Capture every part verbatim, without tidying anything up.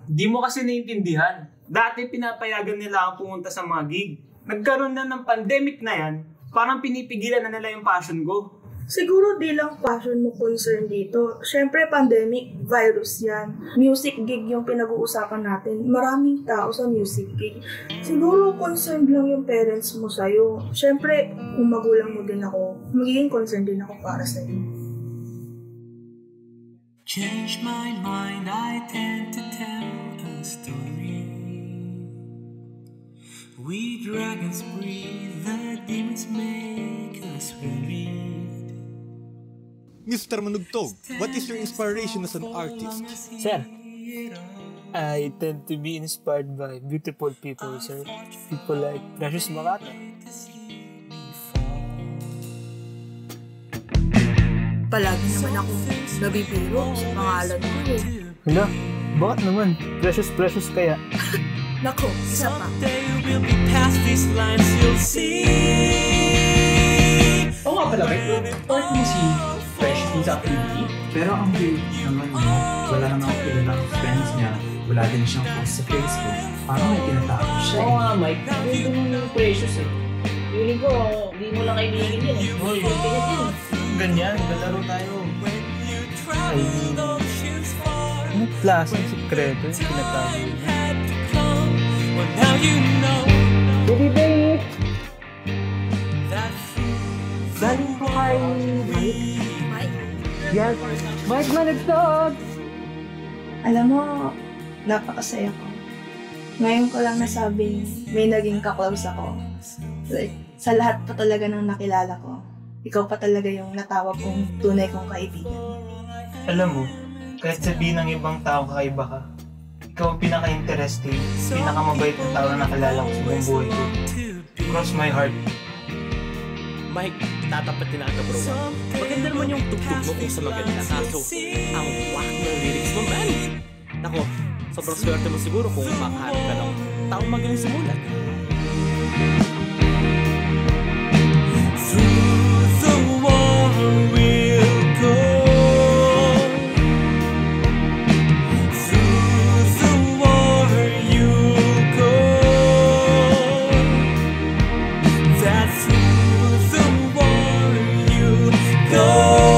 Di mo kasi naiintindihan. Dati pinapayagan nila akong pumunta sa mga gig. Nagkaroon na ng pandemic na yan, parang pinipigilan na nila yung passion ko. Siguro di lang passion mo concern dito. Siyempre, pandemic, virus yan. Music gig yung pinag-uusapan natin. Maraming tao sa music gig. Siguro concerned lang yung parents mo sa'yo. Siyempre, kung magulang mo din ako, magiging concerned din ako para sa'yo. Change my mind, I tend to tell a story. We dragons breathe, the demons make us read. Mister Manugtog, what is your inspiration as an artist? Sir, I tend to be inspired by beautiful people, sir. People like Precious Makata. Palagi naman ako nabibiro sa pangalan ko eh. Hala, bakit naman? Precious, precious kaya. Nako, isa pa. Oo nga pala, may part mo si Fresh sa activity. Pero ang weird naman mo, wala naman ako kilala ng friends niya. Wala din siyang post sa Facebook. Parang may tinatago siya. Oo nga, Mike. Hindi mo yung Precious eh. Feeling ko, hindi mo lang kaibigan yun eh. Hoy, kaya din. Ganyan, galaro tayo. Ay, anong klaseng sikreto yung tinatago niya? Baby babe! Galing ko kay Mike. Mike? Yes, Mike Manugtog! Alam mo, napakasaya ko. Ngayon ko lang nasabing may naging kaklose ako. Like, sa lahat pa talaga ng nakilala ko, ikaw pa talaga yung natawag kong tunay kong kaibigan. Alam mo, kahit sabihin ng ibang tao kakaiba ka, ikaw ang pinaka-interesting, pinaka-mabait na tao na nakilala ko sa buong buhay ko. Cross my heart. Mike, tatapat din ata bro. Maganda naman yung tugtog mo kung sa maganda. Kaso, ang wak ng lyrics mo, man. Nako, sobrang swerte mo siguro kung makahanap ka ng taong magaling sumulat. Through the war we'll go. Through the war you'll go. That through the war you'll go.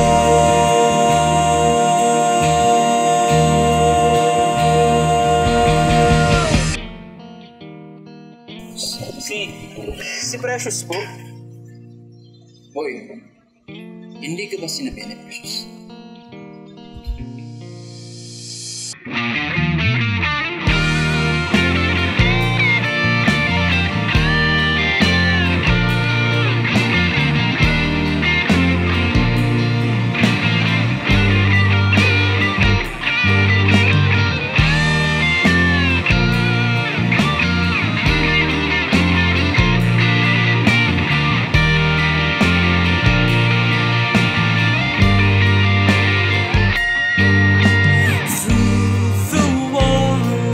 Si, si Precious po. Hoy, hindi ka ba sinabi ni Precious?